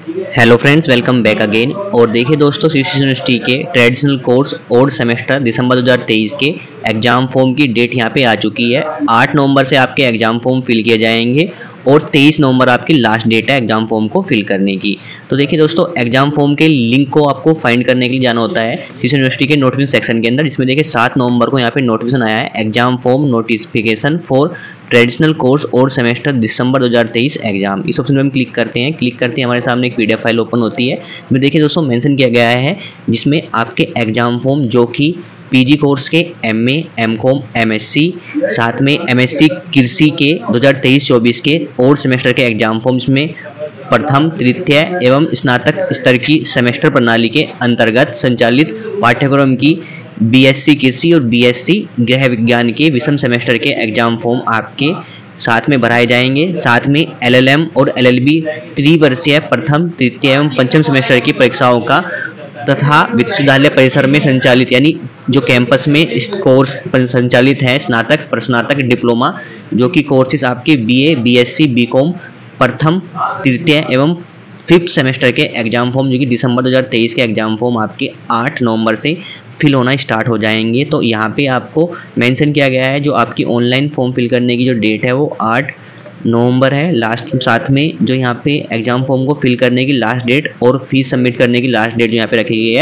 Hello friends, welcome back again. और देखिए दोस्तों, सीसीसी यूनिवर्सिटी के ट्रेडिशनल कोर्स और सेमेस्टर दिसंबर 2023 के एग्ज़ाम फॉर्म की डेट यहाँ पे आ चुकी है। 8 नवंबर से आपके एग्ज़ाम फॉर्म फिल किए जाएंगे और 23 नवंबर आपकी लास्ट डेट है एग्ज़ाम फॉर्म को फिल करने की। तो देखिए दोस्तों, एग्ज़ाम फॉर्म के लिंक को आपको फाइंड करने के लिए जाना होता है सीसीसी यूनिवर्सिटी के नोटिफिकेशन सेक्शन के अंदर, जिसमें देखिए 7 नवंबर को यहाँ पे नोटिफिकेशन आया है, exam form notification for traditional course और सेमेस्टर दिसंबर 2023 एग्जाम। इस ऑप्शन में हम क्लिक करते हैं, हमारे सामने एक पीडीएफ फाइल ओपन होती है, जिसमें देखिए दोस्तों मेंशन किया गया है, जिसमें आपके एग्जाम फॉर्म जो कि पीजी कोर्स के एमए, एमकॉम, एमएससी, साथ में एमएससी कृषि के 2023-24 के और सेमेस्टर के एग्जाम फॉर्म, इसमें प्रथम, तृतीय एवं स्नातक स्तर की सेमेस्टर प्रणाली के अंतर्गत संचालित पाठ्यक्रम की बीएससी कृषि और बीएससी गृह विज्ञान के विषम सेमेस्टर के एग्जाम फॉर्म आपके साथ में भराए जाएंगे। साथ में एलएलएम और एलएलबी त्रिवर्षीय प्रथम, तृतीय एवं पंचम सेमेस्टर की परीक्षाओं का तथा विश्वविद्यालय परिसर में संचालित, यानी जो कैंपस में इस कोर्स संचालित है, स्नातक, प्रस्नातक, डिप्लोमा, जो कि कोर्सेज आपके बीए, बीएससी, बीकॉम प्रथम, तृतीय एवं 5th सेमेस्टर के एग्जाम फॉर्म, जो कि दिसंबर 2023 के एग्जाम फॉर्म आपके 8 नवंबर से फिल होना स्टार्ट हो जाएंगे। तो यहाँ पे आपको मेंशन किया गया है, जो आपकी ऑनलाइन फॉर्म फिल करने की जो डेट है वो 8 नवंबर है लास्ट। साथ में जो यहाँ पे एग्जाम फॉर्म को फिल करने की लास्ट डेट और फीस सबमिट करने की लास्ट डेट जो यहाँ पे रखी गई है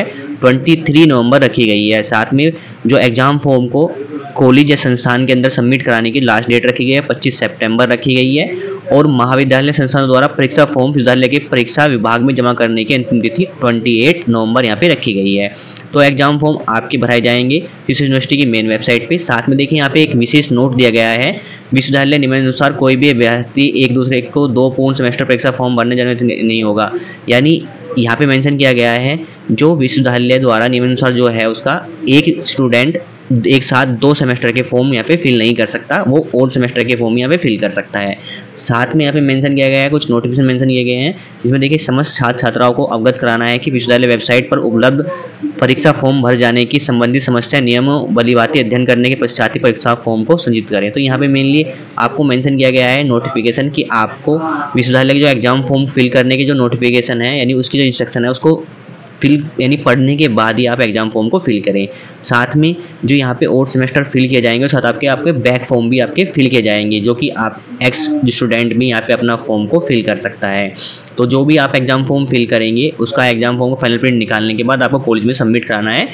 23 नवंबर रखी गई है। साथ में जो एग्जाम फॉर्म को कॉलेज या संस्थान के अंदर सबमिट कराने की लास्ट डेट रखी गई है 25 सितंबर रखी गई है। और महाविद्यालय संस्थानों द्वारा परीक्षा फॉर्म विद्यालय के परीक्षा विभाग में जमा करने की अंतिम तिथि 28 नवंबर यहाँ पे रखी गई है। तो एग्जाम फॉर्म आपके भराए जाएंगे सीसीसी यूनिवर्सिटी की मेन वेबसाइट पे। साथ में देखिए यहाँ पे एक विशेष नोट दिया गया है, विश्वविद्यालय नियमानुसार कोई भी अभ्यर्थी एक दूसरे को 2 पूर्ण सेमेस्टर परीक्षा फॉर्म भरने जाने नहीं होगा। यानी यहाँ पे मेंशन किया गया है, जो विश्वविद्यालय द्वारा नियमानुसार जो है उसका एक स्टूडेंट एक साथ 2 सेमेस्टर के फॉर्म यहाँ पे फिल नहीं कर सकता, वो और सेमेस्टर के फॉर्म यहाँ पे फिल कर सकता है। साथ में यहाँ पे मेंशन किया गया है, कुछ नोटिफिकेशन मेंशन किए गए हैं, जिसमें देखिए समस्त छात्र छात्राओं को अवगत कराना है कि विश्वविद्यालय वेबसाइट पर उपलब्ध परीक्षा फॉर्म भर जाने की संबंधित समस्या नियमों भलीभांति अध्ययन करने के पश्चात ही परीक्षा फॉर्म को संचित करें। तो यहाँ पे मेनली आपको मेंशन किया गया है नोटिफिकेशन कि आपको विश्वविद्यालय के जो एग्जाम फॉर्म फिल करने की जो नोटिफिकेशन है, यानी उसकी जो इंस्ट्रक्शन है उसको फिल यानी पढ़ने के बाद ही आप एग्जाम फॉर्म को फिल करें। साथ में जो यहाँ पे और सेमेस्टर फिल किए जाएंगे, साथ आपके बैक फॉर्म भी आपके फिल किए जाएंगे, जो कि आप एक्स स्टूडेंट भी यहाँ पे अपना फॉर्म को फिल कर सकता है। तो जो भी आप एग्जाम फॉर्म फिल करेंगे उसका एग्जाम फॉर्म को फाइनल प्रिंट निकालने के बाद आपको कॉलेज में सबमिट कराना है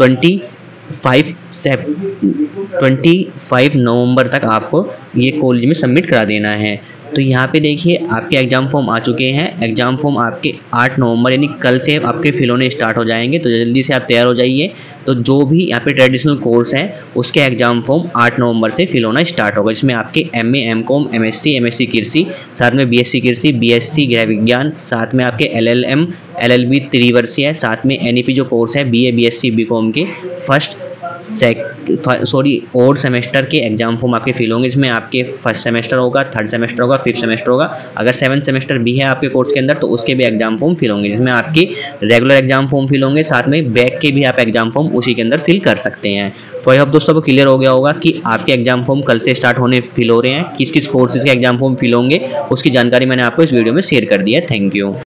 25 नवंबर तक आपको ये कॉलेज में सबमिट करा देना है। तो यहाँ पे देखिए आपके एग्जाम फॉर्म आ चुके हैं। एग्जाम फॉर्म आपके 8 नवंबर यानी कल से आपके फिल होने स्टार्ट हो जाएंगे, तो जल्दी से आप तैयार हो जाइए। तो जो भी यहाँ पे ट्रेडिशनल कोर्स हैं उसके एग्जाम फॉर्म 8 नवंबर से फिल होना स्टार्ट होगा, जिसमें आपके एमए, एमकॉम, एमएससी, एमएससी कृषि, साथ में बीएससी कृषि, बीएससी गृह विज्ञान, साथ में आपके एलएलएम, एलएलबी त्रिवर्षीय, साथ में एनईपी जो कोर्स है बीए, बीएससी, बीकॉम के और सेमेस्टर के एग्जाम फॉर्म आपके फिल होंगे, जिसमें आपके फर्स्ट सेमेस्टर होगा, थर्ड सेमेस्टर होगा, 5th सेमेस्टर होगा। अगर 7th सेमेस्टर भी है आपके कोर्स के अंदर तो उसके भी एग्जाम फॉर्म फिल होंगे, जिसमें आपके रेगुलर एग्जाम फॉर्म फिल होंगे, साथ में बैक के भी आप एग्जाम फॉर्म उसी के अंदर फिल कर सकते हैं। तो आई होप दोस्तों को क्लियर हो गया होगा कि आपके एग्जाम फॉर्म कल से स्टार्ट होने फिल हो रहे हैं, किस किस कोर्सेज के एग्जाम फॉर्म फिल होंगे उसकी जानकारी मैंने आपको इस वीडियो में शेयर कर दी है। Thank you.